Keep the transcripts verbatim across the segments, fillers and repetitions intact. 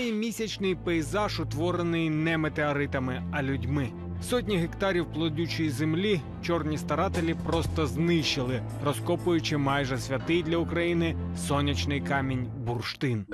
вражає місячний пейзаж, утворений не метеоритами, а людьми. Сотні гектарів плодючої землі чорні старателі просто знищили, розкопуючи майже святий для України сонячний камінь бурштин.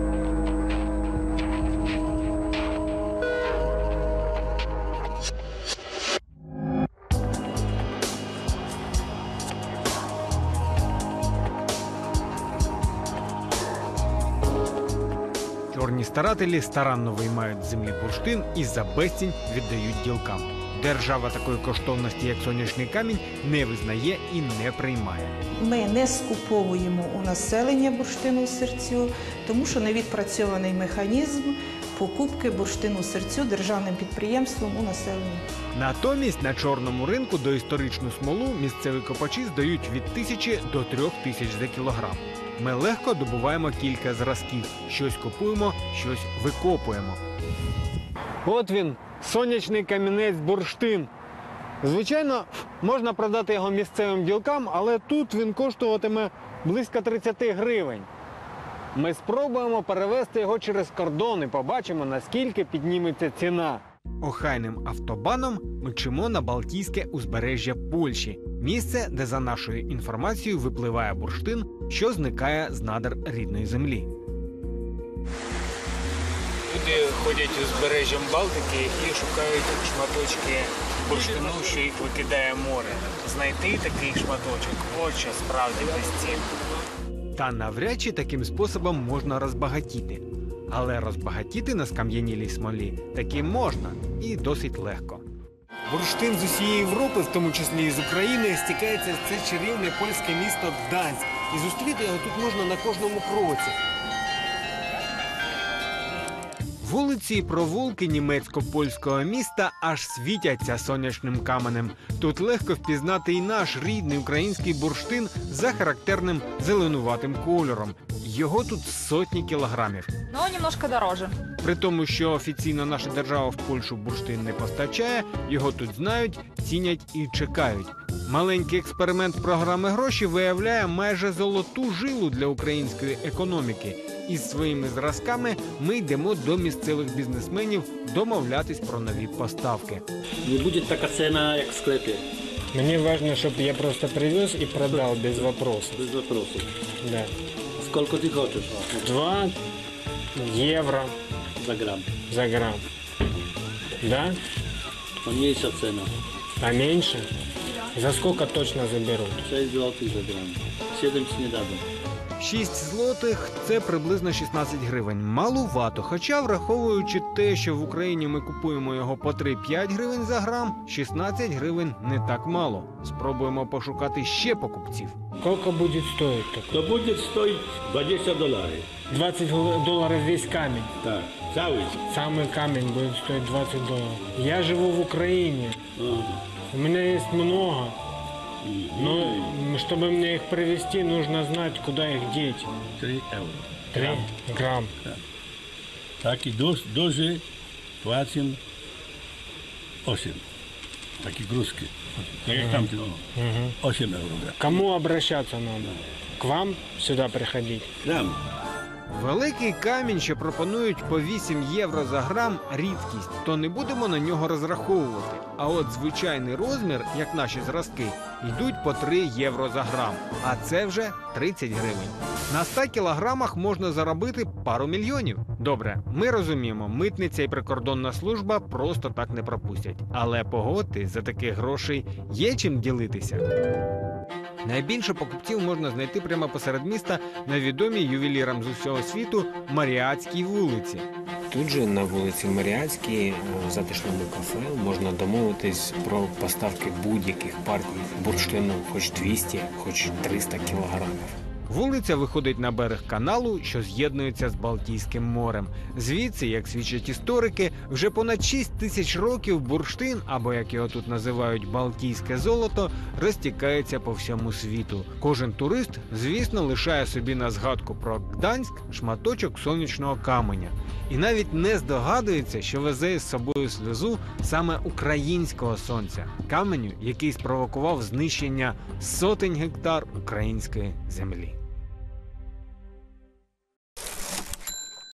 Чорні старателі старанно виймають з землі бурштин і за безцінь віддають ділкам. Держава такої коштовності, як сонячний камінь, не визнає і не приймає. Ми не скуповуємо у населення бурштину-сирцю, тому що не відпрацьований механізм покупки бурштину-сирцю державним підприємством у населення. Натомість на чорному ринку доісторичну смолу місцеві копачі здають від тисячі до трьох тисяч за кілограм. Ми легко добуваємо кілька зразків. Щось купуємо, щось викопуємо. От він, сонячний камінець бурштин. Звичайно, можна продати його місцевим ділкам, але тут він коштуватиме близько тридцяти гривень. Ми спробуємо перевезти його через кордон і побачимо, наскільки підніметься ціна. Охайним автобаном мчимо на Балтійське узбережжя Польщі. Місце, де, за нашою інформацією, випливає бурштин, що зникає з надр рідної землі. Люди ходять узбережжям Балтики і шукають шматочки бурштину, що їх викидає море. Знайти такий шматочок – от що справді безцінно. Та навряд чи таким способом можна розбагатіти. Але розбагатіти на скам'янілій смолі таки можна і досить легко. Бурштин з усієї Європи, в тому числі і з України, стікається в це чарівне польське місто Гданськ. І зустріти його тут можна на кожному кроці. Вулиці і провулки німецько-польського міста аж світяться сонячним каменем. Тут легко впізнати і наш рідний український бурштин за характерним зеленуватим кольором. Його тут сотні кілограмів. Но немножко дороже. При тому, що офіційно наша держава в Польщу бурштин не постачає, його тут знають, цінять і чекають. Маленький експеримент програми «Гроші» виявляє майже золоту жилу для української економіки. Із своїми зразками ми йдемо до місцевих бізнесменів домовлятись про нові поставки. Не буде така ціна, як в склепі. Мне важно, чтобы я просто привез и продал без вопросов. Без вопросов. Да. Сколько ты хочешь? Два евро За грамм. за грамм. Да? Меньше цена. А меньше? За сколько точно заберут? шесть злотых за грамм. семь не дадут. шість злотих – це приблизно шістнадцять гривень. Малувато, хоча, враховуючи те, що в Україні ми купуємо його по три-п'ять гривень за грам, шістнадцять гривень не так мало. Спробуємо пошукати ще покупців. Сколько будет стоить такой? То будет стоить двадцать долларов. двадцать долларов весь камень. Так, целый. Самый камень будет стоить двадцать долларов. Я живу в Украине. Ага. У меня есть много. Но чтобы мне их привезти, нужно знать, куда их деть. Три евро. Три грамм. Так и тоже платим восемь. Такие грузки. Так как там восемь евро. Кому обращаться надо? К вам сюда приходить? Нам. Великий камінь, що пропонують по вісім євро за грам – рідкість, то не будемо на нього розраховувати. А от звичайний розмір, як наші зразки, йдуть по три євро за грам. А це вже тридцять гривень. На ста кілограмах можна заробити пару мільйонів. Добре, ми розуміємо, митниця і прикордонна служба просто так не пропустять. Але погодьтесь, за таких грошей є чим ділитися. Найбільше покупців можна знайти прямо посеред міста на відомій ювелірам з усього світу Маріатській вулиці. Тут же на вулиці Маріатській, в затишному кафе, можна домовитись про поставки будь-яких партій бурштину, хоч двісті, хоч триста кілограмів. Вулиця виходить на берег каналу, що з'єднується з Балтійським морем. Звідси, як свідчать історики, вже понад шість тисяч років бурштин, або як його тут називають балтійське золото, розтікається по всьому світу. Кожен турист, звісно, лишає собі на згадку про Гданськ шматочок сонячного каменя. І навіть не здогадується, що везе із собою сльозу саме українського сонця. Каменю, який спровокував знищення сотень гектар української землі.